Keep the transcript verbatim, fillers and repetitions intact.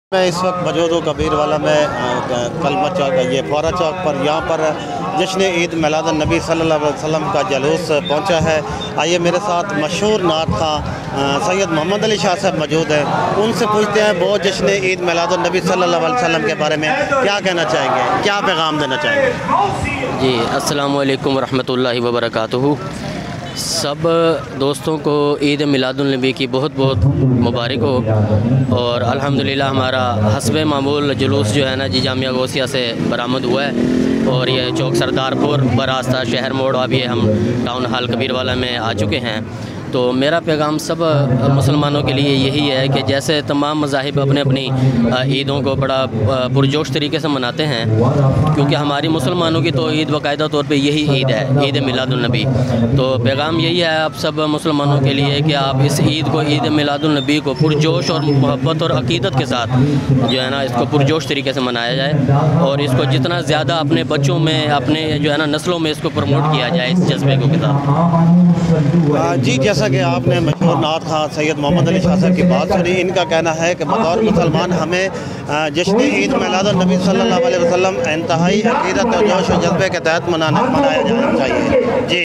میں اس وقت موجود ہوں کبیر والا میں کلمہ چوک یہ فورا چوک پر یہاں پر جشن عید میلاد النبی صلی اللہ علیہ وسلم کا جلوس پہنچا ہے۔ آئیے میرے ساتھ مشہور نعت خواں سید محمد علی شاہ صاحب موجود ہیں، ان سے پوچھتے ہیں وہ جشن عید میلاد النبی صلی اللہ علیہ وسلم کے بارے میں کیا کہنا چاہیں گے، کیا پیغام دینا چاہیں گے؟ جی السلام علیکم ورحمۃ اللہ وبرکاتہ۔ سب دوستوں کو عید میلاد النبی کی بہت بہت مبارک ہو، اور الحمدللہ ہمارا حسب معمول جلوس جو ہے نا جی جامعہ غوثیہ سے برآمد ہوا ہے، اور یہ چوک سردار پور براستہ شہر موڑ ابھی ہم ٹاؤن ہال کبیر والا میں آ چکے ہیں۔ تو میرا پیغام سب مسلمانوں کے لیے یہی ہے کہ جیسے تمام مذاہب اپنے اپنی عیدوں کو بڑا پرجوش طریقے سے مناتے ہیں، کیونکہ ہماری مسلمانوں کی تو عید باقاعدہ طور پہ یہی عید ہے، عید میلاد النبی۔ تو پیغام یہی ہے آپ سب مسلمانوں کے لیے کہ آپ اس عید کو، عید میلاد النبی کو پرجوش اور محبت اور عقیدت کے ساتھ جو ہے نا اس کو پرجوش طریقے سے منایا جائے، اور اس کو جتنا زیادہ اپنے بچوں میں، اپنے جو ہے نا نسلوں میں اس کو پروموٹ کیا جائے اس جذبے کو کے ساتھ۔ جی جیسا کہ آپ نے مشہور نعت خواں سید محمد علی شاہ صاحب کی بات سنی، ان کا کہنا ہے کہ بطور مسلمان ہمیں جشن عید میلاد النبی صلی اللہ علیہ وسلم انتہائی عقیدت اور جوش و جذبے کے تحت منانا منایا جانا چاہیے۔ جی